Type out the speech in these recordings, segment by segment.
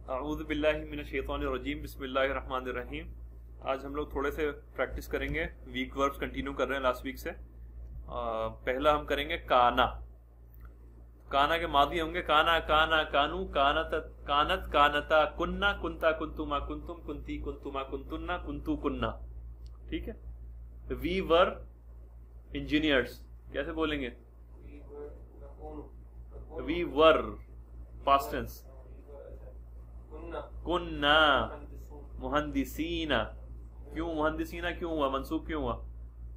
اعوذ باللہ من الشیطان الرجیم، بسم اللہ الرحمن الرحیم۔ آج ہم لوگ تھوڑے سے پریکٹس کریں گے، ویک وربس کنٹینیو کر رہے ہیں لاسٹ ویک سے۔ پہلا ہم کریں گے کانا۔ کانا کے ماضی ہوں گے کانا، کانا، کانو، کانت، کانت، کانتا، کننا، کنتا، کنتما، کنتم، کنتی، کنتما، کنتنا، کنتو، کننا۔ ٹھیک ہے۔ وی ور انجینئرس کیسے بولیں گے؟ وی ور پاسٹ ٹینس، کننا مہندسین۔ کیوں مہندسین کیوں ہوا، منصوب کیوں ہوا؟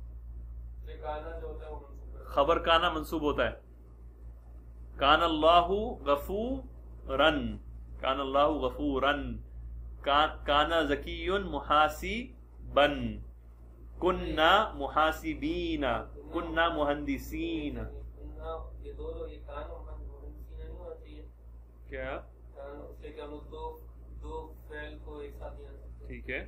خبر کانا منصوب ہوتا ہے۔ کان اللہ غفورن، کان اللہ غفورن، کانا ذکی محاسبن، کننا محاسبین، کننا مہندسین۔ کیا ٹھیک ہے،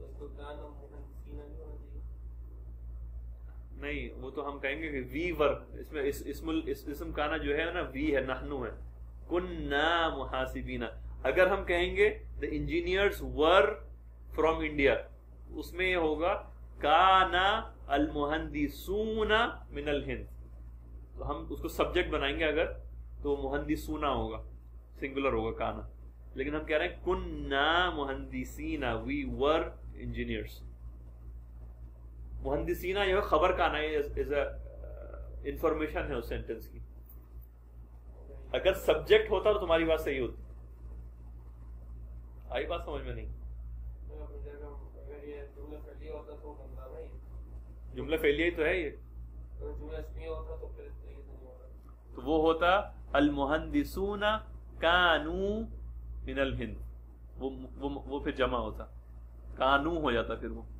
نہیں وہ تو ہم کہیں گے کہ وی ور، اس میں اسم کانا جو ہے نا وی ہے، نحنو ہے، کننا محاسبین۔ اگر ہم کہیں گے the engineers were from India، اس میں یہ ہوگا کانا المہندسون من الہند، تو ہم اس کو سبجیکٹ بنائیں گے اگر تو مہندسون ہوگا، سنگولر ہوگا کانا۔ لیکن ہم کہہ رہے ہیں کننا مہندسین، وی ور انجینئرس۔ مہندسینہ یہ خبر کا آنا ہے، انفارمیشن ہے اس سینٹنس کی۔ اگر سبجیکٹ ہوتا تو تمہاری بات صحیح ہوتی۔ آئی بات سمجھ میں نہیں؟ جملہ فعلیہ ہی تو ہے یہ، تو وہ ہوتا المہندسون کانو من الہند، وہ پھر جمع ہوتا، کانو ہو جاتا پھر وہ۔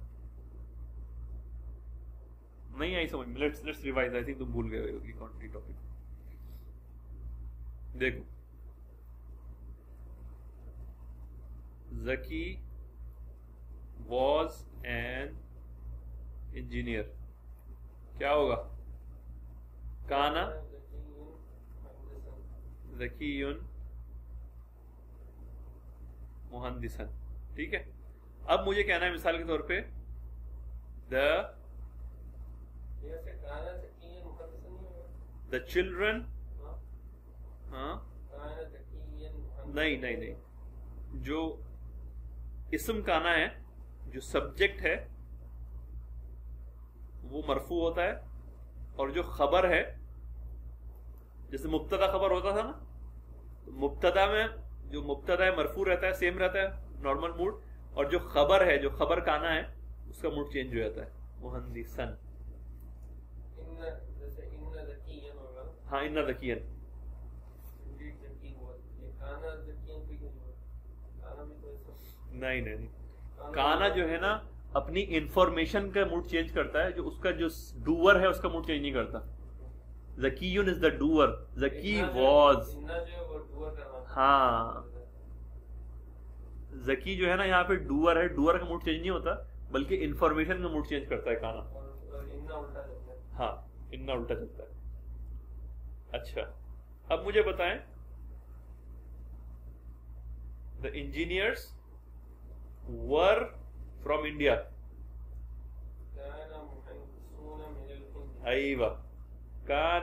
نہیں آئی سمجھ میں؟ لیٹس ریوائز، آئی تھنک تم بھول گئے ہوگی کون سی ٹاپک۔ دیکھو، ذکی واز این انجینئر، کیا ہوگا؟ کانا ذکی مہندسن۔ ٹھیک ہے۔ اب مجھے کہنا ہے مثال کے طور پہ the children، نہیں، جو اسم کانا ہے، جو سبجیکٹ ہے وہ مرفوع ہوتا ہے، اور جو خبر ہے جیسے مبتدا خبر ہوتا تھا نا، مبتدا میں جو مبتدا ہے مرفوع رہتا ہے، سیم رہتا ہے نارمل موڈ، اور جو خبر ہے، جو خبر کانا ہے، اس کا موڈ چینج ہو جاتا ہے، مہندسن۔ ہاں، ان ذکین، نہیں، کانا جو ہے نا اپنی انفارمیشن کا موڈ چینج کرتا ہے، جو اس کا جو ڈوور ہے اس کا موڈ چینج نہیں کرتا۔ ذکیون از دا ڈوور، ذکی واز، ہاں ذکی جو ہے نا یہاں پہ ڈوور ہے، ڈوور کا موڈ چینج نہیں ہوتا بلکہ انفارمیشن کا موڈ چینج کرتا ہے کانا۔ ہاں، اننا الٹا چلتا ہے۔ اچھا، اب مجھے بتائیں the engineers were from India۔ ایوہ، کان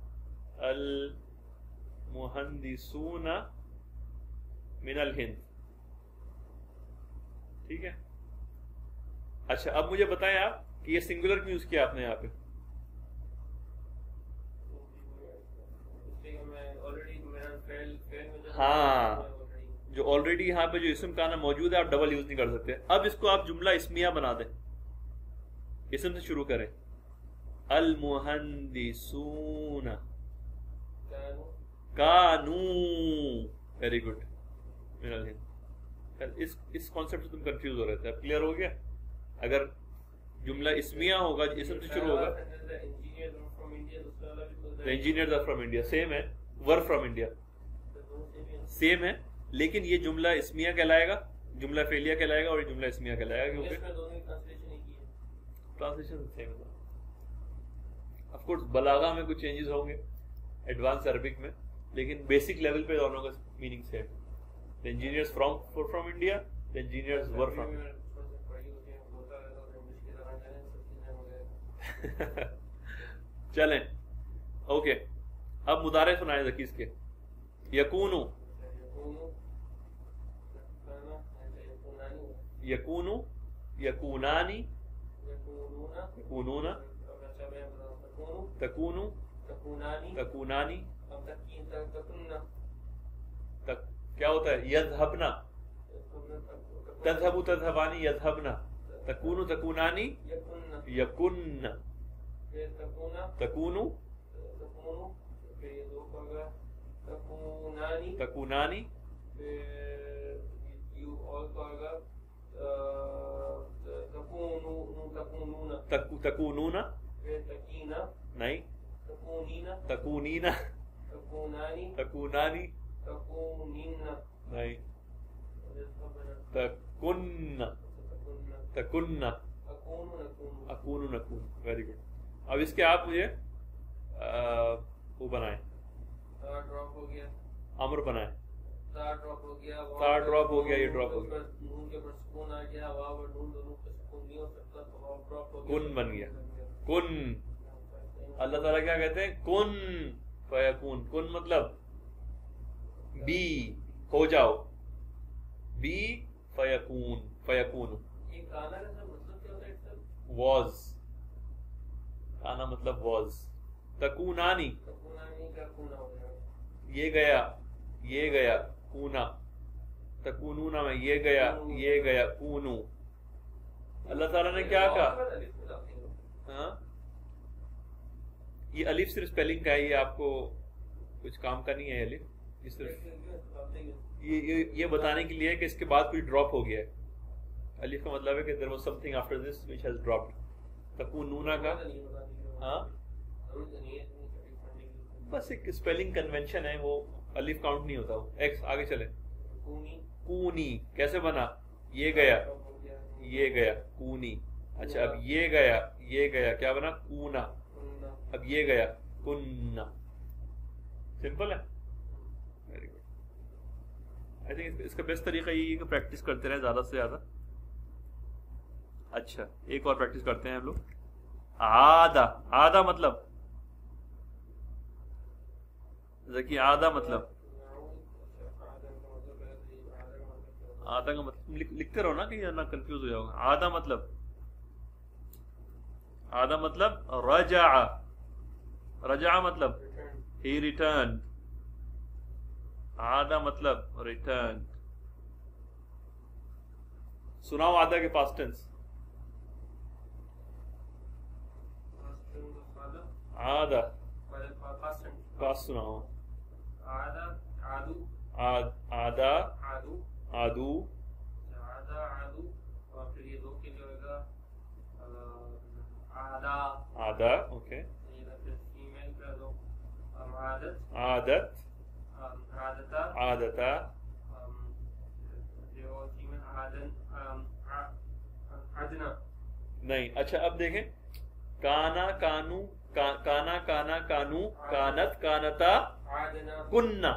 المہندسون من الہند۔ ٹھیک ہے۔ اچھا، اب مجھے بتائیں آپ کہ یہ سنگولر کیوں یوز کیا آپ نے یہاں پہ؟ ہاں، جو آلریڈی یہاں پہ جو اسم کانا موجود ہے آپ ڈبل یوز نہیں کر سکتے۔ اب اس کو آپ جملہ اسمیہ بنا دیں، اسم سے شروع کریں، المہندسون کانو، ویری گڈ، من الہند۔ اس کانسیپٹ سے تم کنفیوز ہو رہے تھے، اب کلیئر ہو گیا؟ اگر جملہ اسمیہ ہوگا، اسم سے شروع ہوگا، engineers are from India, same ہے، ور فرام انڈیا سیم ہے، لیکن یہ جملہ اسمیہ کہلائے گا، جملہ فعلیہ کہلائے گا، اور یہ جملہ اسمیہ کہلائے گا، کیونکہ ٹرانسلیشن سیم ہے۔ آف کورس بلاغہ میں کچھ چینجز ہوں گے ایڈوانس عربک میں، لیکن بیسک لیول پہ دونوں کا meaning same. The engineers from India, the engineers were from. چلیں اوکے اب مضارع سنائے ذکیز کے یکونو یکونو یکونانی یکونون تکونو تکونانی کیا ہوتا ہے یذہبنا تذہبو تذہبانی یذہبنا تکونو تکونانی یکن تکونو تکونانی تکونون نہیں تکونین تکونانی نہیں تکن تکن اکون نکون. Very good. اب اس کے آپ مجھے وہ بنائیں امر بنائیں. تا ڈراپ ہو گیا یہ ڈراپ ہو گیا کن بن گیا کن. اللہ تعالیٰ کیا کہتے ہیں کن فیکون. کن مطلب بی ہو جاؤ بی فیکون فیکون. واز کانا مطلب واز. تکونانی یہ گیا کونا. تکونونا میں یہ گیا کونو. اللہ تعالیٰ نے کیا کہا ہاں یہ الف صرف اسپیلنگ کا ہے, یہ آپ کو کچھ کام کا نہیں ہے. الف یہ صرف یہ بتانے کے لیے کہ اس کے بعد کوئی ڈراپ ہو گیا ہے. الف کا مطلب ہے کہ there was something after this which has dropped. تکونونا کا ہاں بس ایک اسپیلنگ کنونشن ہے, وہ الف کاؤنٹ نہیں ہوتا. وہ ایکس آگے چلے. کونی کیسے بنا یہ گیا کونی. اچھا اب یہ گیا کیا بنا کونا. اب یہ گیا کننا. سمپل ہے. Very good. آئی تھنک اس کا بیسٹ طریقہ یہ ہے کہ پریکٹس کرتے رہیں زیادہ سے زیادہ. اچھا ایک اور پریکٹس کرتے ہیں ہم لوگ. آدھا مطلب ذکی آدھا مطلب آدھا کا مطلب لکھتے رہو نا کہ نہ کنفیوز ہو جاؤ. آدھا مطلب رجع مطلب ہی ریٹرنڈ. آدھا مطلب ریٹرنڈ. سناؤ آدھا کے پاسٹ ٹینس. آدھا پاس سناؤ. آدھا آدو آدھا اوکے. عادت عادتا نہیں. اچھا اب دیکھیں کانا کانو کانا کانا کانو کانت کانتا کننا.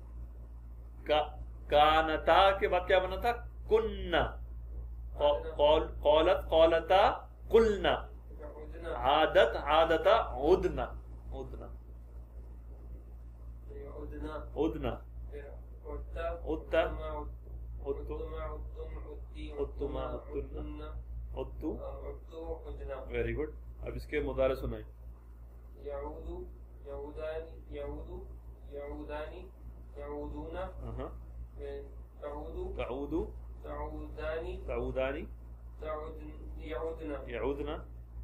کانتا کے بعد کیا بنا تھا کننا. قولت قولتا قلنا. عادت عادتا عدنا عدنا عدنا عدتا عدتما عدتن عدتو. Very good. اب اس کے مضارع سنائیں. یعودو یعودانی یعودو یعودانی یعودون تعودو تعودو تعودانی تعودانی یعودنا یعودنا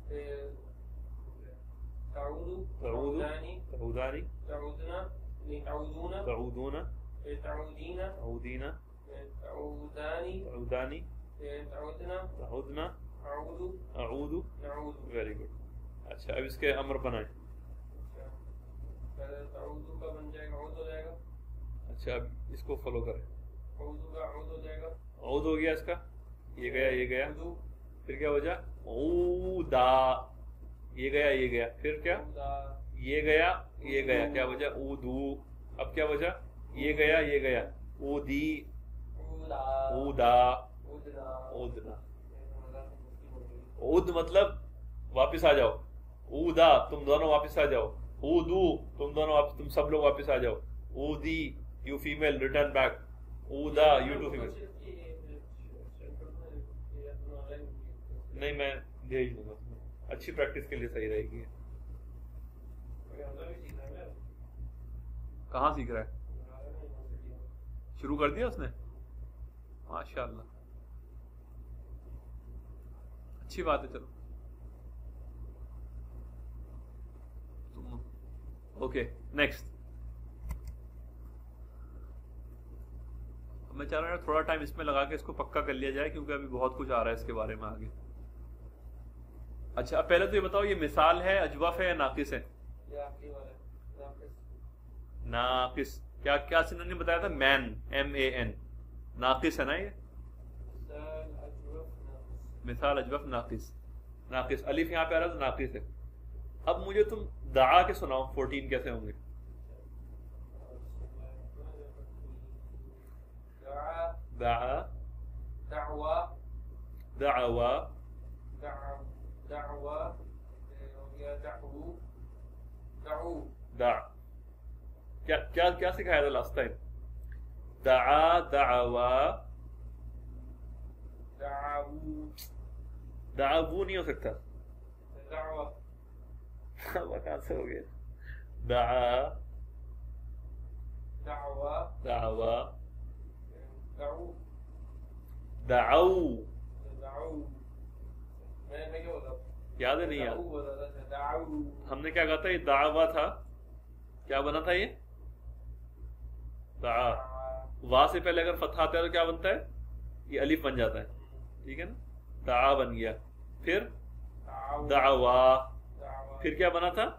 تعودو تعودو تعودانی تعودانی تعودنا تعودون تعودون تعودین تعودین تعودانی تعودانی تعودنا تعودنا اعودو اعودو. نعودو. Very good. اچھا اب اس کے امر بنائیں. تعودو کا بن جائے گا عود ہو جائے گا. اچھا اب اس کو فالو کریں. عودو کا عود ہو جائے گا. عود ہو گیا اس کا. یہ گیا پھر کیا وجہ اودا. یہ گیا پھر کیا یہ گیا کیا وجہ اودو. اب کیا وجہ یہ گیا اودی اودا اودنا اود مطلب واپس آ جاؤ, اودا تم دونوں واپس آ جاؤ, اودو تم دونوں واپس, تم سب لوگ واپس آ جاؤ, اودی یو فیمیل ریٹرن بیک, اودا یو ٹو فیمیل. نہیں میں بھیج دوں گا, اچھی پریکٹس کے لیے صحیح رہے گی. کہاں سیکھ رہا ہے؟ شروع کر دیا اس نے, ماشاء اللہ اچھی بات ہے. چلو اوکے نیکسٹ. میں چاہ رہا ہوں تھوڑا ٹائم اس میں لگا کے اس کو پکا کر لیا جائے, کیونکہ ابھی بہت کچھ آ رہا ہے اس کے بارے میں آگے. اچھا اب پہلے تو یہ بتاؤ, یہ مثال ہے, اجوف ہے یا ناقص ہے؟ ناقص. کیا کیا سنن نے بتایا تھا؟ مین, ایم اے این, ناقص ہے نا یہ. مثال اجوف ناقص, ناقص الف یہاں پہ آ رہا تو ناقص ہے. اب مجھے تم دعا کے سناؤ 14 کیسے ہوں گے؟ دعا, دعوا, دعوا, دعوا, دعو, دعو, دع. کیا کیا کیا سکھایا تھا لاسٹ ٹائم؟ دعا, دعوا, دعو, دعو نہیں ہو سکتا. دعوا, وہ کہاں سے ہو گیا؟ دعا, دعوا, دعوا, دعو, دعو. دعو. میں کیا بولا؟ یاد ہے نہیں یاد؟ دعو بولا تھا, دعو. ہم نے کیا کہا تھا؟ یہ دعوا تھا, کیا بنا تھا یہ؟ دعا. وا سے پہلے اگر فتح آتا ہے تو کیا بنتا ہے؟ یہ الف بن جاتا ہے, ٹھیک ہے نا. دعا بن گیا, پھر دعوا, پھر کیا بنا تھا؟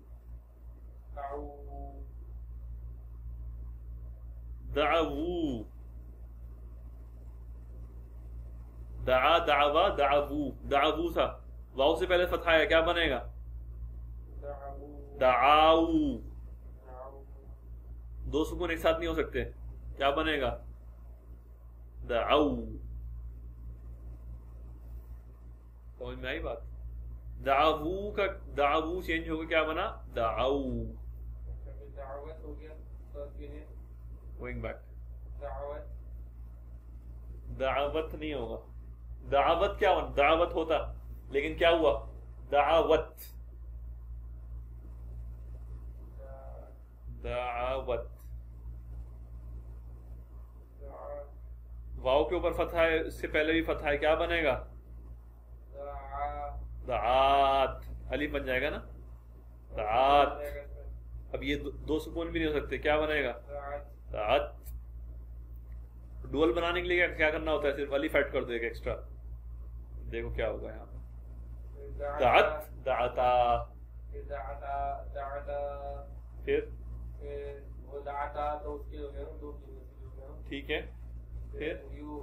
دعو. دعا, دعوا, دعو, دعو تھا, واؤ سے پہلے فتح ہے, کیا بنے گا؟ دعاو. دو سکون ایک ساتھ نہیں ہو سکتے, کیا بنے گا؟ دعو. سمجھ میں آئی بات؟ دعو کا دعو چینج ہو گیا, کیا بنا؟ دعو. گوئنگ بیک, دعوت نہیں ہوگا. دعوت کیا بنا؟ دعوت ہوتا, لیکن کیا ہوا؟ دعوت. دعوت. واؤ کے اوپر فتح ہے, اس سے پہلے بھی فتح ہے, کیا بنے گا؟ دعات. الف بن جائے گا نا, دعات. اب یہ دو سکون بھی نہیں ہو سکتے, کیا بنے گا؟ دعات. ڈوئل بنانے کے لیے کیا کرنا ہوتا ہے؟ صرف الف ایڈ کر دو ایک ایکسٹرا, دیکھو کیا ہوگا یہاں پہ. دعت, دعتا, پھر ٹھیک ہے, پھر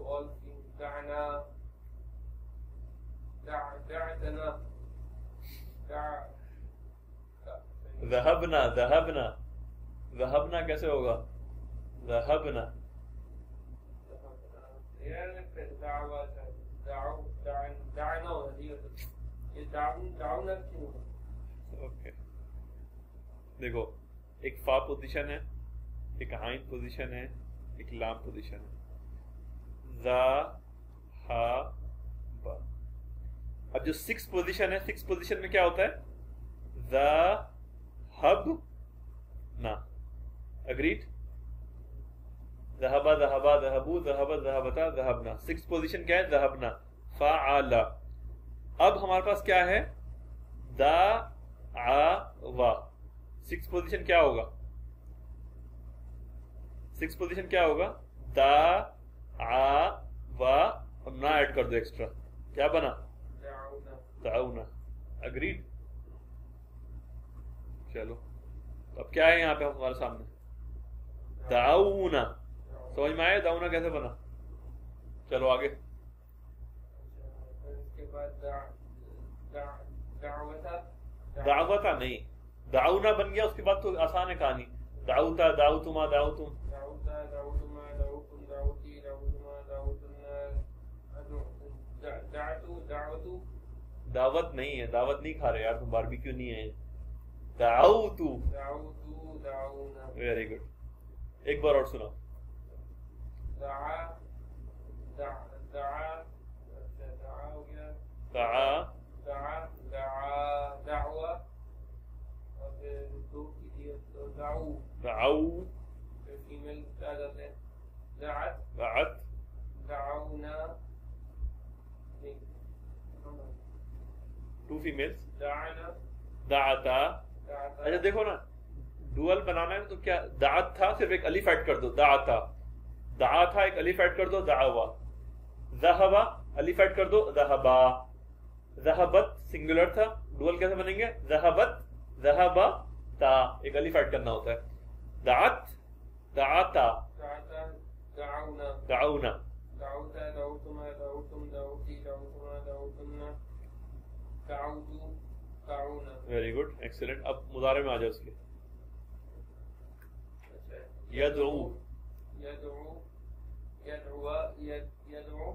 ذهبنا, ذهبنا, ذهبنا کیسے ہوگا؟ ذهبنا. دیکھو ایک فا پوزیشن ہے, ایک عین پوزیشن ہے, ایک لام پوزیشن ہے. ذا ہا با. اب جو 6 پوزیشن ہے, 6 پوزیشن میں کیا ہوتا ہے؟ ذا ہب نا. اگریڈ؟ ذهبا, ذهبا, ذهبو, ذهبا, ذهبتا, ذهبنا. 6 پوزیشن کیا ہے؟ ذهبنا. فعل. اب ہمارے پاس کیا ہے؟ دا ع وا. 6 پوزیشن کیا ہوگا؟ 6 پوزیشن کیا ہوگا؟ دا ع وا, اور نا ایڈ کر دو ایکسٹرا, کیا بنا؟ دعونا. اگریڈ؟ چلو اب کیا ہے یہاں پہ ہمارے سامنے؟ دعونا. سمجھ میں آیا دعونا کیسے بنا؟ چلو آگے. دعوتا نہیں, دعونا بن گیا, اس کے بعد تو آسان ہے کہانی. دعوتا, دعوتما, دعوتم, دعوت نہیں ہے, دعوت نہیں کھا رہے یار تم, باربیکیو نہیں ہے. دعوتو, دعوت دعونا. Very good. ایک بار اور سنا. دعا دعا ہو گیا. دعا دعوة اور پھر دو کی تھی تو دعو پھر فیمیل کیا جاتے ہیں دعت دعونا ٹو فیمیلز دعنا دعتا. اچھا دیکھو نا, ڈوئل بنانا ہے تو کیا, دعت تھا صرف ایک الف ایڈ کر دو, دعتا. دعا تھا ایک الف ایڈ کر دو, دعوا. ذہبا الف ایڈ کر دو, ذہبا. ذہبت سنگولر تھا, ڈوئل کیسے بنیں گے, ذہبت ذہبا تا, ایک الف ایڈ کرنا ہوتا ہے. دعت دعتا دعونا دعونا. دعوتا دعوتما دعوتم دعوتی دعوتما دعوتنا دعوتو دعونا. Very good, excellent. اب مضارع میں آ جاؤ اس کے. یدعو يدعو يدعو يدعو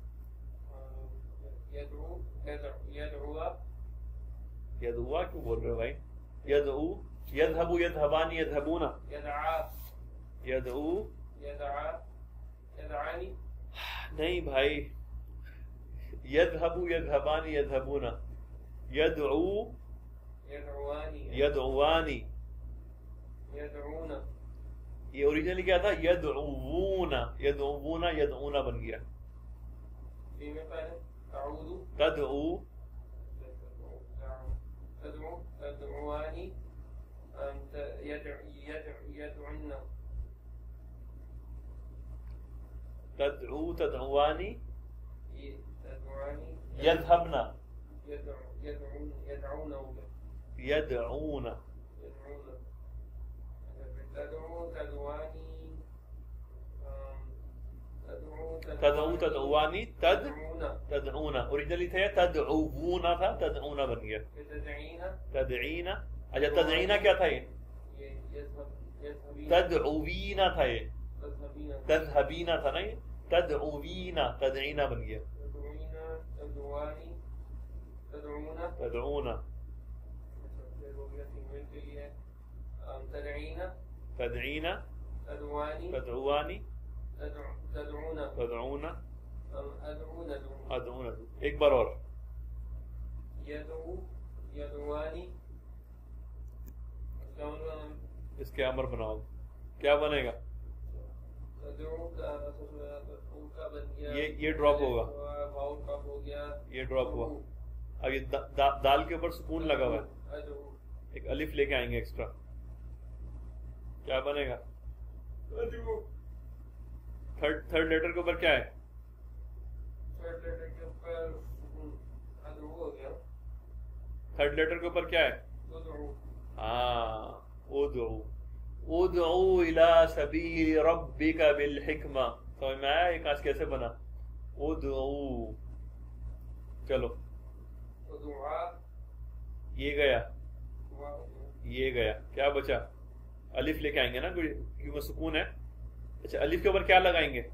يدعو يدعو یدعوا کیوں بول رہے ہو بھائی؟ یدعو, یذهب یذهبان یذهبون. يدعى یدعو يدعى يدعاني نہیں بھائی, یذهب یذهبان یذهبون. یدعو يدعواني یدعوانی. يدعون یہ اوریجنلی کیا تھا, یدعوون. یدعوون یدعون بن گیا. فيما پہلے تعود تدعو تدعو تدعواني يدعون تدعو تدعوانی تدعواني یذهبنا يدعون یدعون. تدعو تدعواني تدعو تدعوانی تد تدعون تدعون. اوریجنلی تھا تدعوون تھا, تدعون بن گیا. تدعين تدعین. اچھا تدعین کیا تھا, یہ يذهبين تدعوین تھا, یہ تذهبين تذهبین تھا نا, یہ تدعوین. تدعین بن گیا. تدعين تدعواني تدعون تدعون تدعين تدعین تدعواني تدعوانی تدعون تدعون أدعون ادعون. ایک بار اور. يدعو يدعواني اس کے امر بناؤ, کیا بنے گا؟ تدعو کا بن گیا, یہ ڈراپ ہوگا, واؤ ڈراپ ہو گیا, یہ ڈراپ ہوا. اب یہ دال کے اوپر سکون لگا ہوا ہے, ادعو ایک الف لے کے آئیں گے ایکسٹرا, کیا بنے گا؟ ادعو. تھرڈ لیٹر کے اوپر کیا ہے؟ تھرڈ لیٹر کے اوپر ادعو ہو گیا. تھرڈ لیٹر کے اوپر کیا ہے؟ ادعو. ہاں, ادعو. ادعو الى سبیل ربک بالحکمہ. سمجھ میں آیا یہ کاش کیسے بنا؟ ادعو. چلو ادعا یہ گیا, یہ گیا, کیا بچا؟ الف لے کے آئیں گے نا کیونکہ سکون ہے. اچھا الف کے اوپر کیا لگائیں گے؟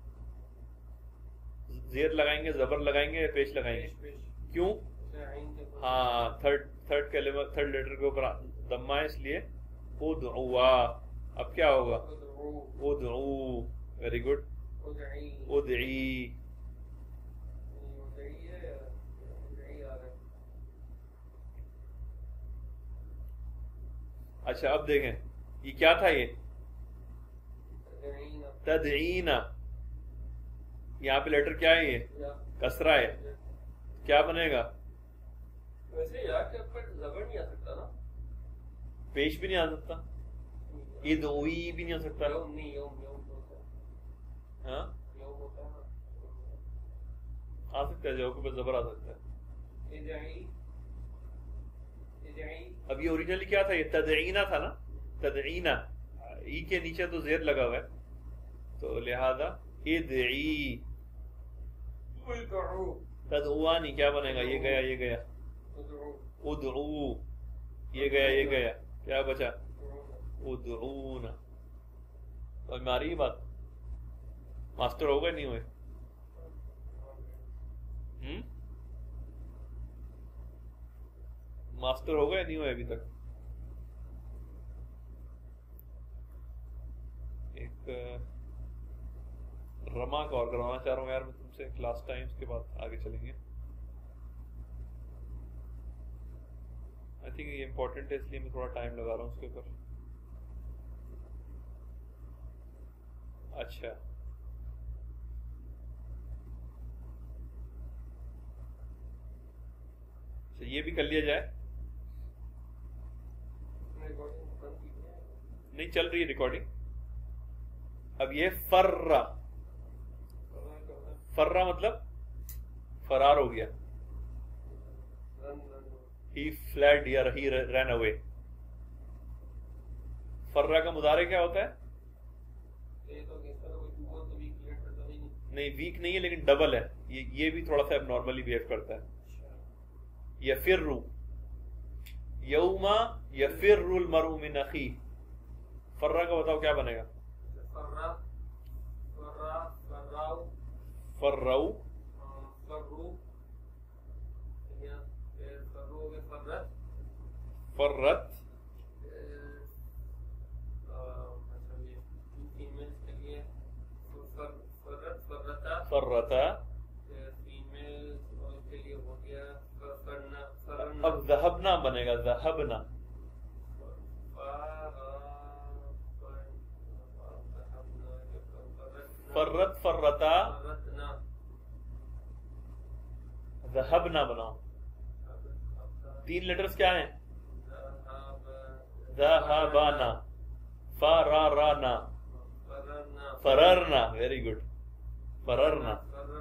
زیر لگائیں گے, زبر لگائیں گے, پیش لگائیں گے؟ کیوں؟ ہاں تھرڈ لیٹر کے اوپر دمہ ہے اس لیے. ادعوا. اب کیا ہوگا؟ ادعو. Very good. ادعی. اچھا اب دیکھیں یہ کیا تھا, یہ تدعین. یہاں پہ لیٹر کیا ہے, یہ کسرہ ہے, کیا بنے گا؟ ویسے یار کے اوپر زبر نہیں آ سکتا نا, پیش بھی نہیں آ سکتا, ادعوی بھی نہیں آ سکتا. یوم نہیں, یوم ہوتا ہے. ہاں یوم ہوتا ہے آ سکتا ہے, جو کے اوپر زبر آ سکتا ہے. ادعی ادعی. اب یہ اوریجنلی کیا تھا, یہ تدعینہ تھا نا, تدعینہ. ای کے نیچے تو زیر لگا ہوا ہے, تو لہذا ادعی. تدعوانی کیا بنے گا؟ یہ گیا, یہ گیا. ادعو. یہ گیا, یہ گیا, کیا بچا؟ ادعون. سمجھ میں آ رہی ہے بات؟ ماسٹر ہو گئے نہیں ہوئے؟ ماسٹر ہوگا یا نہیں ہوا ابھی تک؟ ایک رما کا اور کروانا چاہ رہا ہوں یار میں تم سے کلاس ٹائمز کے بعد آگے چلیں گے. آئی تھنک یہ امپورٹنٹ ہے اس لیے میں تھوڑا ٹائم لگا رہا ہوں اس کے اوپر. اچھا یہ بھی کر لیا جائے. نہیں چل رہی ہے ریکارڈنگ. اب یہ فرا فرا مطلب فرار ہو گیا. ہی فلیڈ یا ہی رین اوے. فرا کا مضارع کیا ہوتا ہے؟ نہیں ویک نہیں ہے لیکن ڈبل ہے. یہ بھی تھوڑا سا اب نارملی بہیو کرتا ہے. یفرو یوم یفر المرء من اخیہ. فرا کا بتاؤ کیا بنے گا؟ فرو فرت فرتا. اب ذہبنا بنے گا ذہبنا. فرت فرتا ذہبنا بناؤ. 3 لیٹرز کیا ہیں؟ ذہبنا فرارانا فررنا. ویری گڈ فررنا.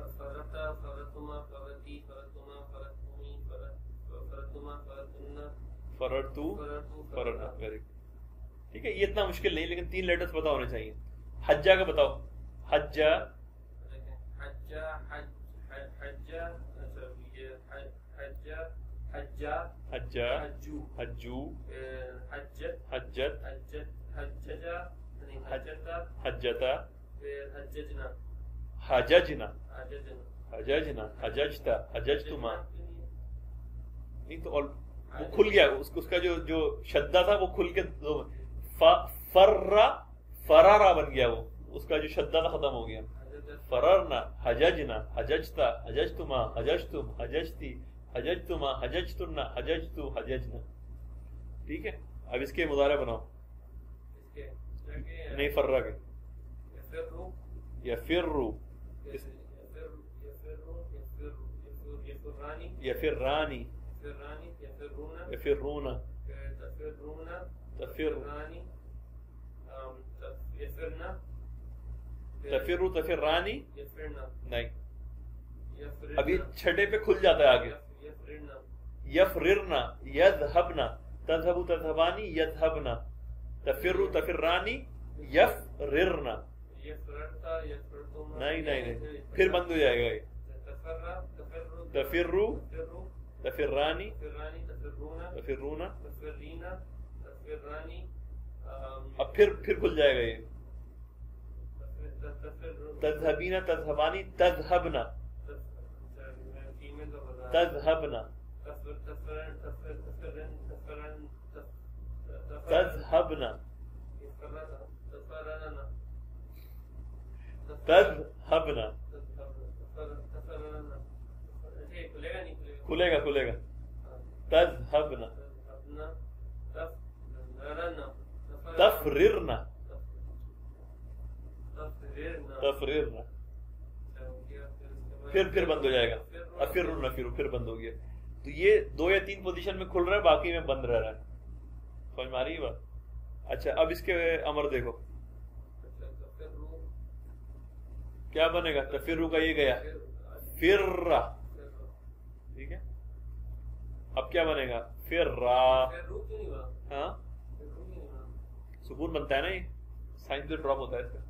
فررتو فررنا. Very good. ٹھیک ہے یہ اتنا مشکل نہیں لیکن 3 لیٹرز پتا ہونے چاہیے. حجہ کا بتاؤ. حجہ حجہ حجو حجت حجتا حججنا حججنا حججتا حججتما. نہیں تو وہ کھل گیا اس کا جو شدہ تھا وہ کھل کے فرا فرارا بن گیا. وہ اس کا جو شدہ تھا ختم ہو گیا. فررنا حججنا حججتا حججتما حججتم حججتی حججتما حججتنا حججتو حججنا. ٹھیک ہے اب اس کے مضارع بناؤ. نہیں فرا کے یفرو یفرانی یفرون تفرو تفرانی نہیں. ابھی چھٹے پہ کھل جاتا ہے آگے. یفررنا یذهبنا تذهب تذهبانی یذهبنا تفرو تفرانی یفررنا. نہیں نہیں نہیں پھر بند ہو جائے گا یہ. تفرو تفرانی تفرون اب پھر کھل جائے گا یہ. تذهبین تذهبانی تذهبنا تذهبنا تذهبنا تذهبنا. کھلے گا تذهبنا تفررنا تفررنا. پھر بند ہو جائے گا. افرنا پھر بند ہو گیا. تو یہ 2 یا 3 پوزیشن میں کھل رہا ہے باقی میں بند رہ رہا ہے. سمجھ میں آ رہی ہے بات؟ اچھا اب اس کے امر دیکھو کیا بنے گا. تفرو کا یہ گیا فرا. ٹھیک ہے اب کیا بنے گا فرا. ہاں سکون بنتا ہے نا. یہ سائنس سے ڈراپ ہوتا ہے اس کا.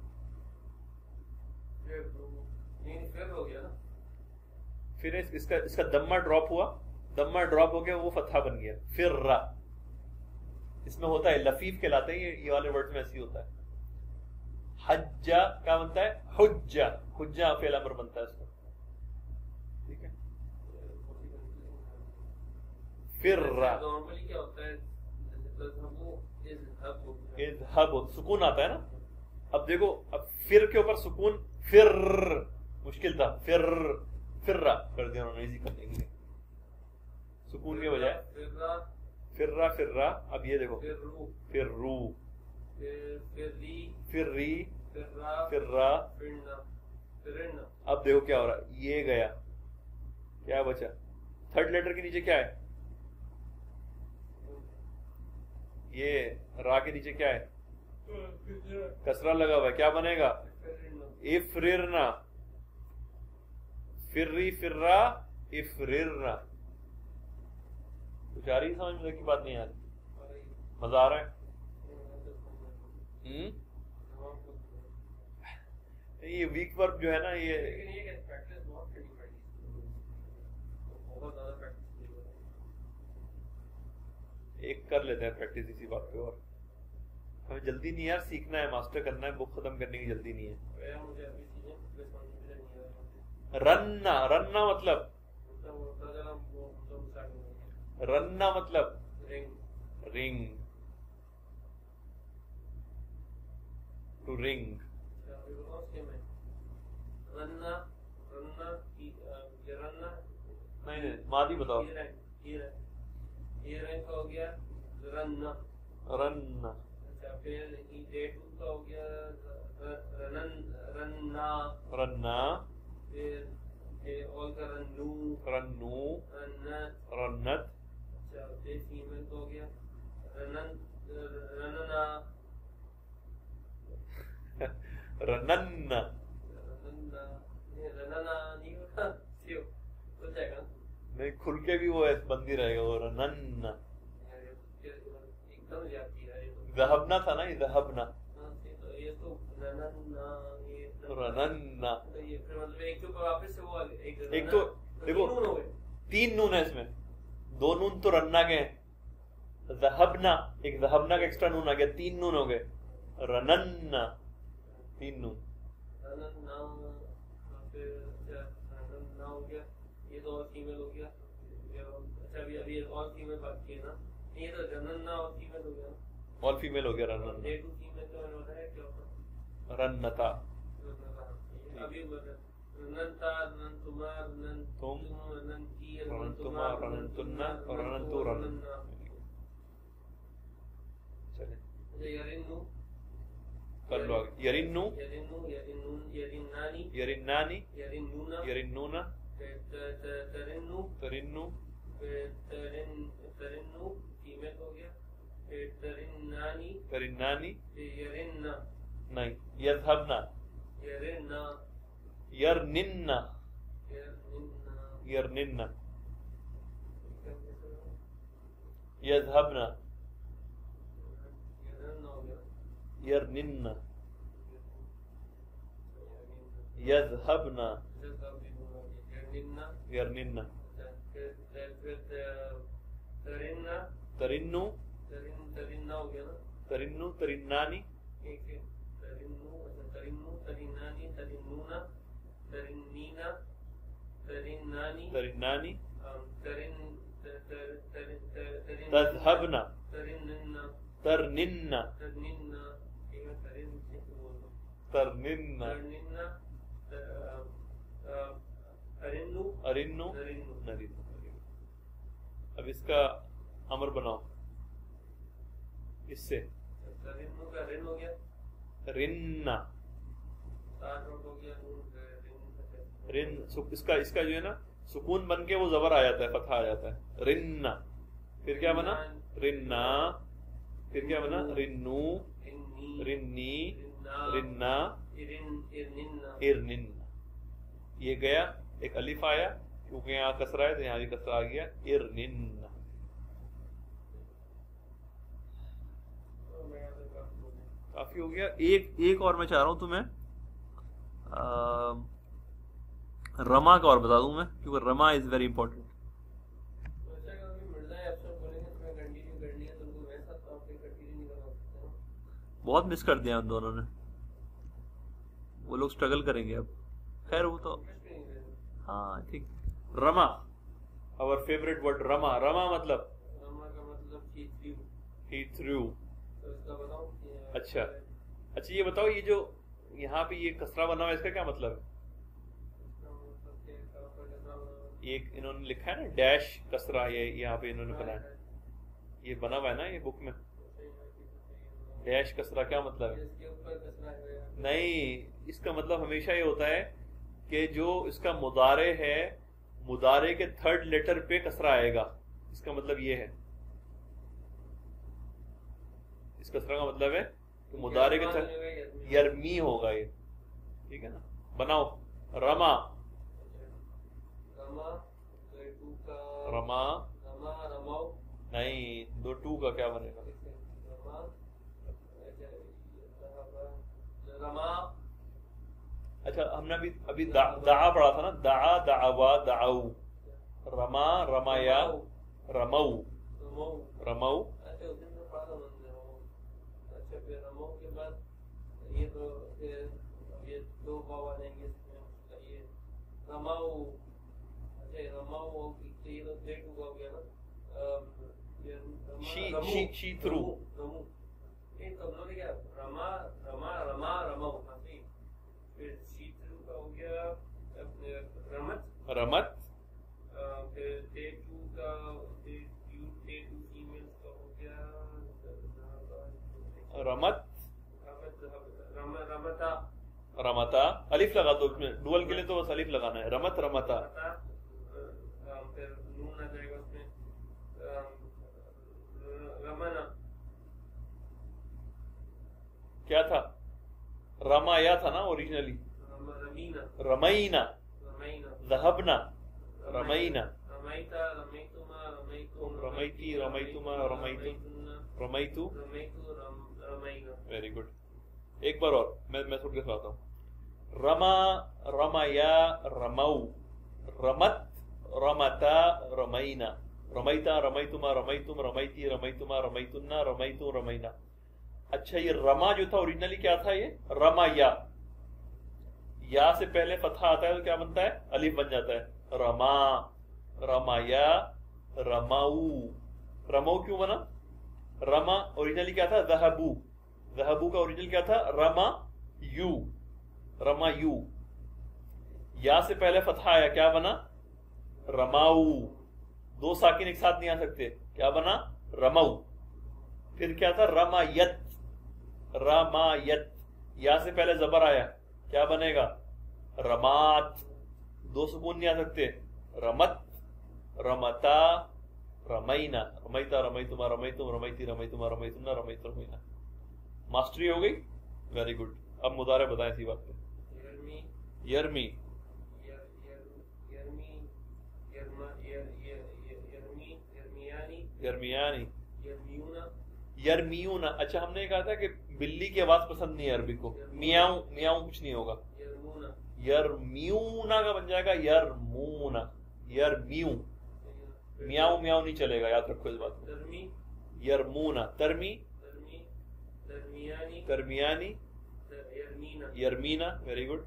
پھر اس کا دمہ ڈراپ ہوا. دمہ ڈراپ ہو گیا وہ فتحہ بن گیا فرا. اس میں ہوتا ہے لفیف کہلاتے ہیں یہ والے ورڈ میں ایسے ہی ہوتا ہے. حجہ کیا بنتا ہے حجہ. حجہ فعل امر بنتا ہے اس کا. ٹھیک ہے فرا. نارملی کیا ہوتا ہے اذهب سکون آتا ہے نا. اب دیکھو اب فر کے اوپر سکون فر مشکل تھا فر فرا کر دیا انہوں نے ایزی کرنے کے لیے سکون کے بجائے فرا فرا. اب یہ دیکھو فرو فرری فرا. اب دیکھو کیا ہو رہا ہے یہ گیا کیا بچا تھرڈ لیٹر کے نیچے کیا ہے یہ را کے نیچے کیا ہے کسرہ لگا ہوا ہے کیا بنے گا افررنا فرری فرا افررنا. کچھ آ رہی سمجھ میں کی بات نہیں آ رہی مزہ آ رہا ہے یہ ویک ورب جو ہے نا یہ ایک کر لیتے ہیں پریکٹس اسی بات پہ. اور ہمیں جلدی نہیں یار سیکھنا ہے ماسٹر کرنا ہے بک ختم کرنے کی جلدی نہیں ہے. رننا رننا مطلب رننا مطلب رنگ ٹو رنگ. نہیں ماضی بتاؤ یہ رنگ کا ہو گیا رننا رننا. اچھا پھر ڈیٹو کا ہو گیا رننا رننا. پھر اول کا رنو رنو رنت رنت. اچھا پھر فیمل کا ہو گیا رنن رننا رننا رننا نہیں ہوتا ہو جائے گا نہیں کھل کے بھی وہ بندی رہے گا وہ رننا. ذہبنا تھا نا یہ ذہبنا رننا. ایک تو دیکھو تین نون ہے اس میں دو نون تو رننا کے ہیں ذہبنا ایک ذہبنا کا ایکسٹرا نون آ گیا تین نون ہو گئے رننا تین نون. یہ تو اور فیمل ہو گیا. اچھا ابھی اور فیمل بات کی ہے نا یہ تو رننا اور فیمل ہو گیا آل فیمیل ہو گیا رننا. ڈیٹو فیمل کا میں نے بتایا کیا ہوتا رنتا. ابھی رننتا رننتما رننتم رننتی رننتما رننتنا رننتو رننا. چلیں یرنو کر لو آگے یرنو یرنو یرنون یرنانی یرنانی یرنونا یرنونا ترنو ترنو ترنو فیمل ہو گیا ترنانی ترنانی یرننا نہیں یذهبنا یرننا یرننا یرننا یرننا یذهبنا یرننا ہو گیا یرننا یذهبنا یرننا ترننا ترنو ترننا ہو گیا نا ترنو ترنانی ایک ترنو ترنو ترنانی ترنونا ترنینا ترنانی ترنانی ترن تذهبنا ترننا ترننا ترننا ترننا ترننا ارنو ارنو نرنو نرنو. اب اس کا امر بناؤ اس سے ترنو کا رن ہو گیا رننا تار ہو گیا رن. اس کا جو ہے نا سکون بن کے وہ زبر آ جاتا ہے فتحہ آ جاتا ہے رننا. پھر کیا بنا رننا پھر کیا بنا رنو رنی رننا ارننا. یہ گیا ایک الف آیا کیونکہ یہاں کسرہ ہے تو یہاں بھی کسرہ آ گیا ارننا. کافی ہو گیا. ایک اور میں چاہ رہا ہوں تمہیں رما کا اور بتا دوں میں کیونکہ رما از ویری امپورٹنٹ. بہت مس کر دیا ان دونوں نے وہ لوگ اسٹرگل کریں گے اب. خیر وہ تو ہاں ٹھیک. رما our favorite word rama. Rama मतलब रमा का मतलब he threw. तो इसका बताओ अच्छा अच्छा, ये बताओ ये जो यहाँ पे ये कसरा बना हुआ है इसका क्या मतलब है? एक इन्होंने लिखा है ना डैश कसरा, ये यहाँ पे इन्होंने बनाया, ये बना हुआ है ना ये बुक में, डैश कसरा क्या मतलब है? नहीं, इसका मतलब हमेशा ये होता है कि जो इसका मुदारे है, मुदारे के थर्ड लेटर पे कसरा आएगा, इसका मतलब ये है। इस कसरा का मतलब है कि मुदारे के थर्ड यरमी होगा ये, ठीक है ना? बनाओ रमा, रमा नहीं, दो टू का क्या बनेगा? अच्छा हमने अभी दाआ पढ़ा था ना, दाआ दावा दाऊ, रमा रमाया रमऊ रमऊ। ये तो ये दो वाव आ जाएंगे इसमें, ये रमाऊ, अच्छा रमाऊ ये तो डेट हुआ हो गया ना, ये she threw, रमू ये तो हमने क्या रमा रमा रमा रमाऊ, फिर she threw का हो गया रमत रमत, फिर day two का day two emails का हो गया रमत रमता, रमता, अलिफ लगा दो उसमें, डुअल के लिए तो बस अलिफ लगाना है, रमत रमता। फिर नून आ जाएगा उसमें, रमना क्या था? रमाया था ना ओरिजिनली, रमीना रमईना, रमैना ज़हबना, रमईना, रमैता रमैतुमा रमैतुम रमैती रमैतुमा रमैतुम रमैतु। रमैतु रमैना। वेरी गुड, एक बार और मैं सुन के सुनाता हूँ। रमा रमाया रमऊ, रमत रमता रमैना, रमैता रमैतुमा रमैतुम रमैती रमैतुमा रमैतुन्ना रमैतु रमैना। अच्छा ये रमा जो था ओरिजिनली क्या था? ये रमाया, या से पहले फतहा आता है तो क्या बनता है? अलिफ बन जाता है। रमा रमाया रमाऊ, रमऊ क्यों बना? रमा ओरिजिनली क्या था? ज़हबू, ज़हबू का ओरिजिनल क्या था? रमा यू, रमा यू, या से पहले फतहा आया, क्या बना? रमाऊ। दो साकिन एक साथ नहीं आ सकते, क्या बना? रमाऊ। फिर क्या था? रमायत, रमायत, या से पहले जबर आया, क्या बनेगा? रमात। दो सुकून नहीं आ सकते, रमत रमता रमैना, रमैता रमैतुमा रमैतुम रमैती रमैतुमा रमैतुन्ना रमैतु रमैना। मास्टरी हो गई, वेरी गुड। अब मुदारे बताएं इसी बात पे। यरमी, यरमियानी, यरमियूना। अच्छा हमने कहा था कि बिल्ली की आवाज पसंद नहीं है अरबी को, मियाऊ मियाऊ कुछ नहीं होगा, यरमियूना का बन जाएगा यरमूना, यरमियू, मियाऊ मियाऊ नहीं चलेगा, याद रखो इस बात को। यरमूना, तरमी तरमियानी, यरमीना, वेरी गुड।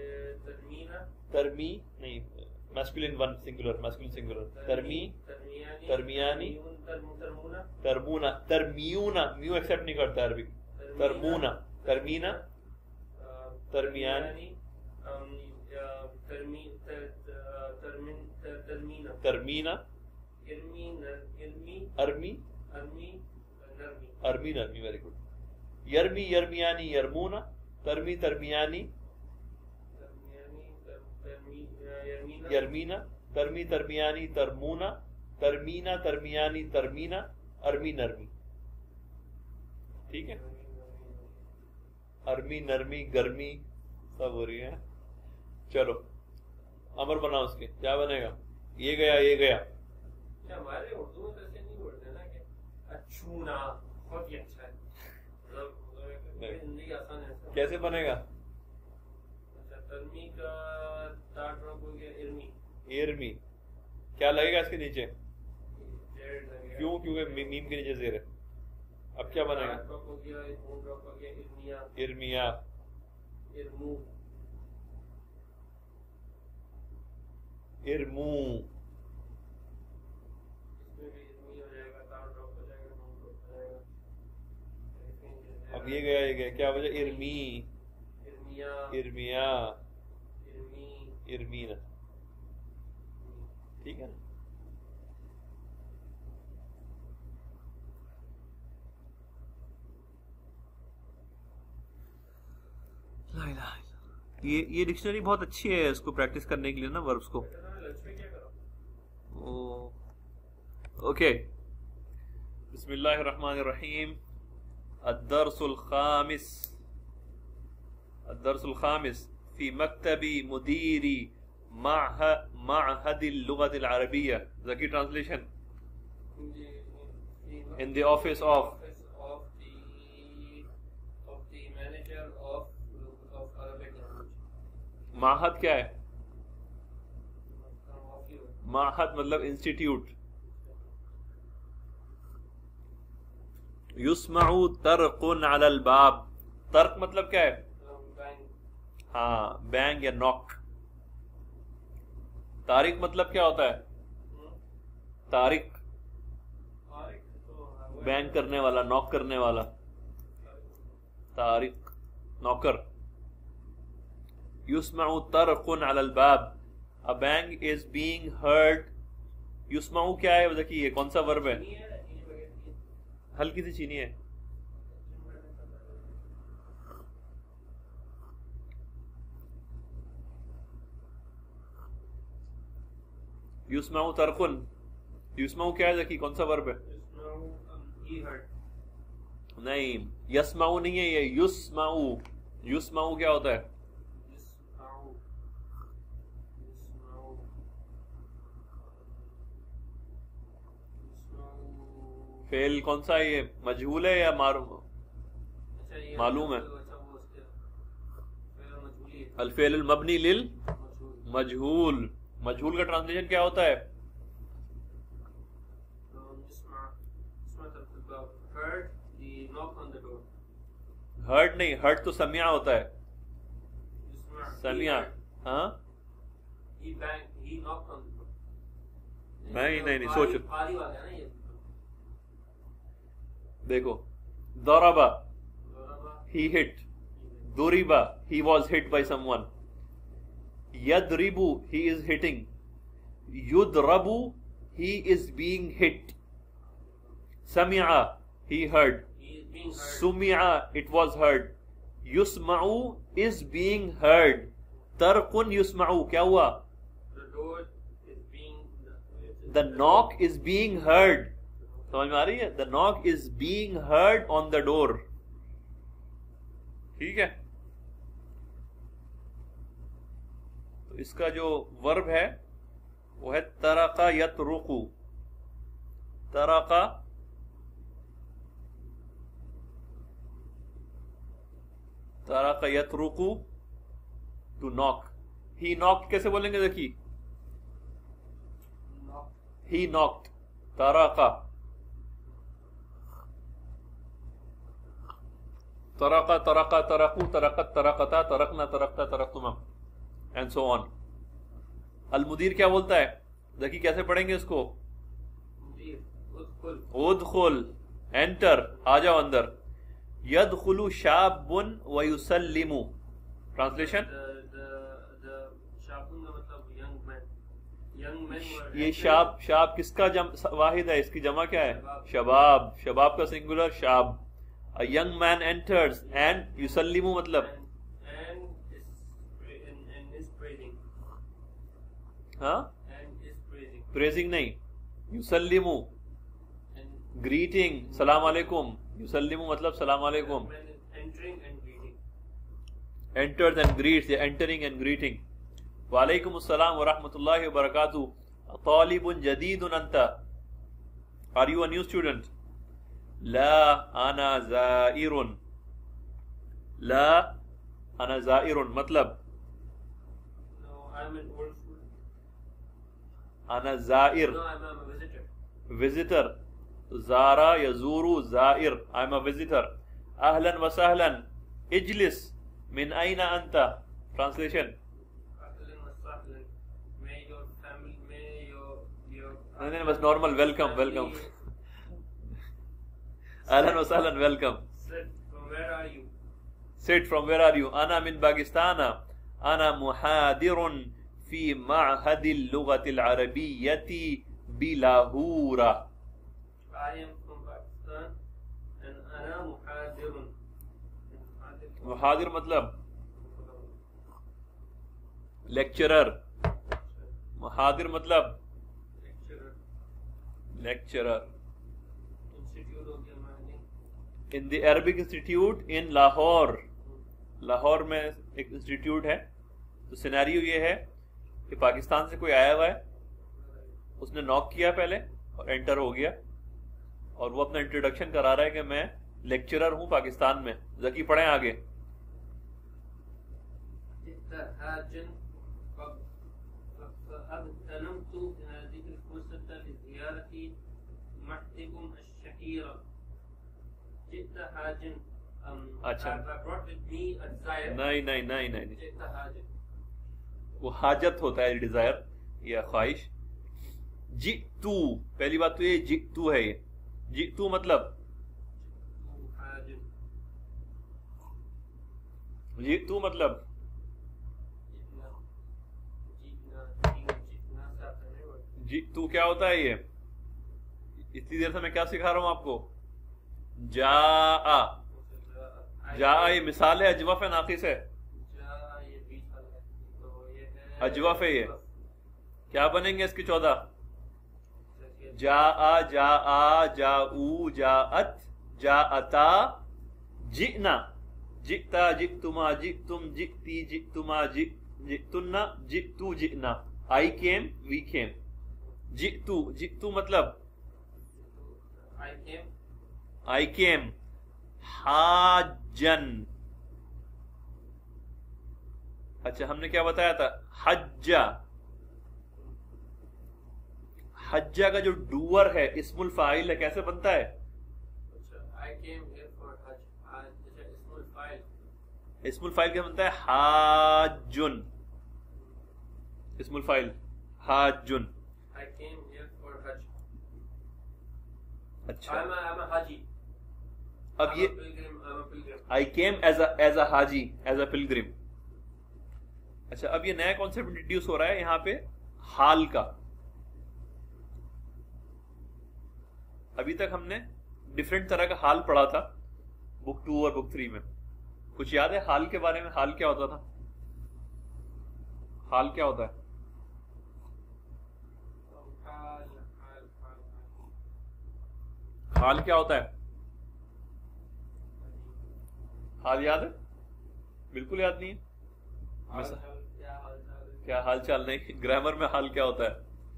तरमी नहीं, masculine one singular, masculine singular, तरमी तरमियानी, तरमूना, तरमियूना, म्यू एक्सेप्ट नहीं करता अरबी, तरमूना, तरमीना, तरमियानी, तरमीना, अरमी, अरमी नरमी, वेरी गुड। यरमी यरमियानी यरमूना, तरमी तरमियानी यरमीना, तरमी तरमियानी तरमूना, तरमीना तरमियानी तरमीना, अरमी नरमी। ठीक है, अरमी नरमी गर्मी सब हो रही है। चलो अमर बनाओ उसके, क्या बनेगा? ये गया ये गया। हमारे उर्दू में तो ऐसे नहीं बोलते ना कि अच्छूना, बहुत ही अच्छा है, हिंदी आसान है। कैसे बनेगा? अच्छा, तरमी का ता ड्रॉप हो गया इरमी, इरमी। क्या लगेगा इसके नीचे? जेड लगेगा। क्यों? क्योंकि मीम के नीचे जेर है। अब क्या बनेगा? ड्रॉप हो गया, नून ड्रॉप हो गया, इरमिया, इरमिया, इरमू, इरमू, اب یہ گیا کیا وجہ؟ ارمی، ارمیا، ارمینا، ٹھیک ہے نا؟ یہ ڈکشنری بہت اچھی ہے اس کو پریکٹس کرنے کے لیے نا، وربس کو. اوکے، بسم اللہ الرحمن الرحیم. الدرس الخامس فی مکتبی مدیری معہد اللغة العربیہ. ذکی translation. In the office of the manager of Arabic language. معہد کیا ہے؟ معہد مطلب انسٹیٹیوٹ. یسمع طرق علی الباب. طرق مطلب کیا ہے؟ ہاں، بینگ یا نوک. طارق مطلب کیا ہوتا ہے؟ طارق بینگ کرنے والا، نوک کرنے والا. طارق نوکر. یسمع طرق علی الباب. A bang is being heard. یسمع کیا ہے؟ دیکھیے کون سا ورب ہے؟ ہلکی سی چینی ہے. یسمع طرقن. یسمع کیا ہے؟ دیکھیے کون سا ورب ہے؟ نہیں، یسمع نہیں ہے یہ، یسمع. یسمع کیا ہوتا ہے؟ فعل کون سا ہے یہ؟ مجہول ہے یا معلوم ہے؟ الفعل المبنی للمجہول. مجہول کا ٹرانسلیشن کیا ہوتا ہے؟ ہرٹ نہیں، ہرٹ تو سمیا ہوتا ہے. سمیا. ہاں نہیں سوچو. دیکھو، ضربا he hit. ضربا he was hit by someone. یضربو he is hitting. یضربو he is being hit. سمع he heard. سمع it was heard. یسمع is being heard. طرق یسمع کیا ہوا؟ The knock is being heard. سمجھ میں آ رہی ہے؟ The knock is being heard on the door. ٹھیک ہے. تو اس کا جو ورب ہے وہ ہے طرق یطرق. طرق طرق یطرق to knock. He knocked کیسے بولیں گے؟ دیکھیے، he knocked. طرق طرق طرق طرقو طرقت طرقتا طرقنا طرقتا طرقتما and so on. المدیر کیا بولتا ہے؟ دیکھیے کیسے پڑھیں گے اس کو. ادخل انٹر، آ جاؤ اندر. یدخل شاب ویسلم. ٹرانسلیشن. یہ شاب کس کا واحد ہے؟ اس کی جمع کیا ہے؟ شباب. شباب کا سنگولر شاب. A young man enters and yusallimu مطلب ہاں praising نہیں، yusallimu greeting، سلام علیکم. yusallimu مطلب سلام علیکم. enters and greets یا entering and greeting. وعلیکم السلام ورحمۃ اللہ وبرکاتہ. طالب جدید انت. Are you a new student? لا انا زائر. لا انا زائر مطلب انا زائر visitor. Zara یزور Zair. I'm a visitor. اہلا وسہلا. اجلس. من این انت. ٹرانسلیشن. نہیں بس نارمل ویلکم. اہلا وسہلا welcome. where are you? Sit, from where are you? أنا من باكستان. أنا محاضر في معهد اللغة العربية بلاهور. I am from Pakistan and أنا محاضر. محاضر مطلب لیکچرر. محاضر مطلب lecturer. In the Arabic Institute in Lahore. Lahore میں ایک انسٹیٹیوٹ ہے. تو سینیریو یہ ہے کہ پاکستان سے کوئی آیا ہوا ہے, اس نے نوک کیا پہلے اور انٹر ہو گیا, اور وہ اپنا انٹروڈکشن کرا رہا ہے کہ میں لیکچرر ہوں پاکستان میں. ذکی پڑھیں آگے. اغتنمت هذه الفرصة لزيارة معهدكم الشهير. جئت حاجا. اچھا I brought with me a desire. نہیں جئت حاجا. وہ حاجت ہوتا ہے, ڈیزائر یا خواہش. جئتو, پہلی بات تو یہ جئتو ہے. یہ جئتو مطلب جئتو مطلب جئتو کیا ہوتا ہے یہ؟ اتنی دیر سے میں کیا سکھا رہا ہوں آپ کو؟ جاء. جاء یہ مثال ہے, اجوف ہے ناقص ہے؟ اجوف ہے. یہ کیا بنیں گے اس کے 14؟ جاء, جاء, جاؤ, جاءت, جاءتا, جئنا, جئتا, جئتما, جئتم, جئتی, جئتما, جئتنا, جئتو, جئنا. I came, we came. جئتو, جئتو مطلب I came. حاجن. اچھا ہم نے کیا بتایا تھا؟ حجہ. حجہ کا جو ڈوور ہے اسم الفاعل ہے, کیسے بنتا ہے؟ اسم الفاعل کیا بنتا ہے؟ حاجن. اسم الفاعل حاجن. اچھا اب یہ I came as a Haji, as a pilgrim. اچھا اب یہ نیا کانسیپٹ انٹروڈیوس ہو رہا ہے یہاں پہ حال کا. ابھی تک ہم نے ڈفرینٹ طرح کا حال پڑھا تھا بک 2 اور بک 3 میں. کچھ یاد ہے حال کے بارے میں؟ حال کیا ہوتا تھا؟ حال کیا ہوتا ہے؟ حال کیا ہوتا ہے؟ حال یاد ہے؟ بالکل یاد نہیں ہے. کیا حال چال نہیں؟ گرامر میں حال کیا ہوتا ہے؟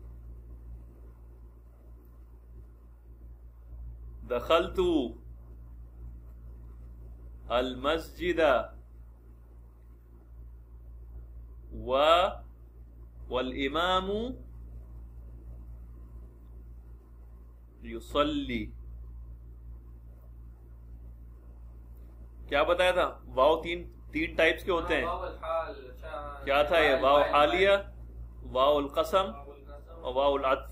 دخلت المسجد والامام يصلي. کیا بتایا تھا؟ واو تین ٹائپس کے ہوتے ہیں. کیا تھا یہ؟ واو حالیہ, واو القسم اور واو العطف.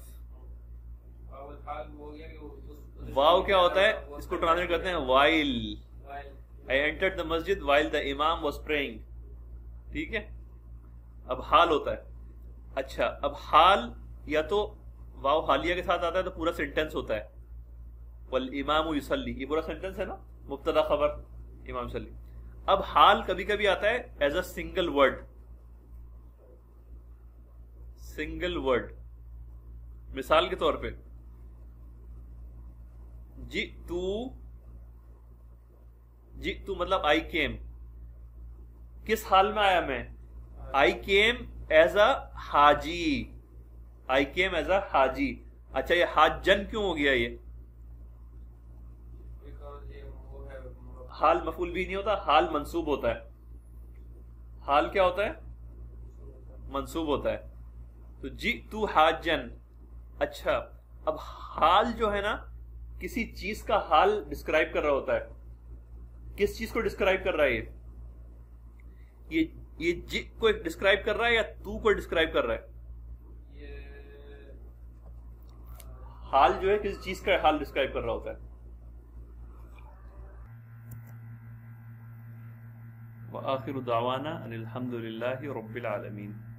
واو کیا ہوتا ہے؟ اس کو ٹرانسلیٹ کرتے ہیں while. I entered the masjid while the imam was praying. ٹھیک ہے. اب حال ہوتا ہے. اچھا اب حال یا تو واو حالیہ کے ساتھ آتا ہے تو پورا سینٹینس ہوتا ہے والامام یصلی. یہ پورا سینٹینس ہے نا, مبتدا خبر امام یصلی. اب حال کبھی کبھی آتا ہے as a single word. Single word. مثال کے طور پہ جئتو مطلب I came. کس حال میں آیا میں؟ I came as a Haji. I came as a حاجی. اچھا یہ حاجن کیوں ہو گیا؟ یہ حال مفعول بھی نہیں ہوتا, حال منصوب ہوتا ہے. حال کیا ہوتا ہے؟ منصوب ہوتا ہے. تو جئتو حاجن. اچھا اب حال جو ہے نا کسی چیز کا حال ڈسکرائب کر رہا ہوتا ہے. کس چیز کو ڈسکرائب کر رہا ہے یہ جی کو ڈسکرائب کر رہا ہے یا تو کو ڈسکرائب کر رہا ہے؟ حال جو ہے کسی چیز کا حال ڈسکرائب کر رہا ہوتا ہے. وآخر دعوانا ان الحمد للہ رب العالمین.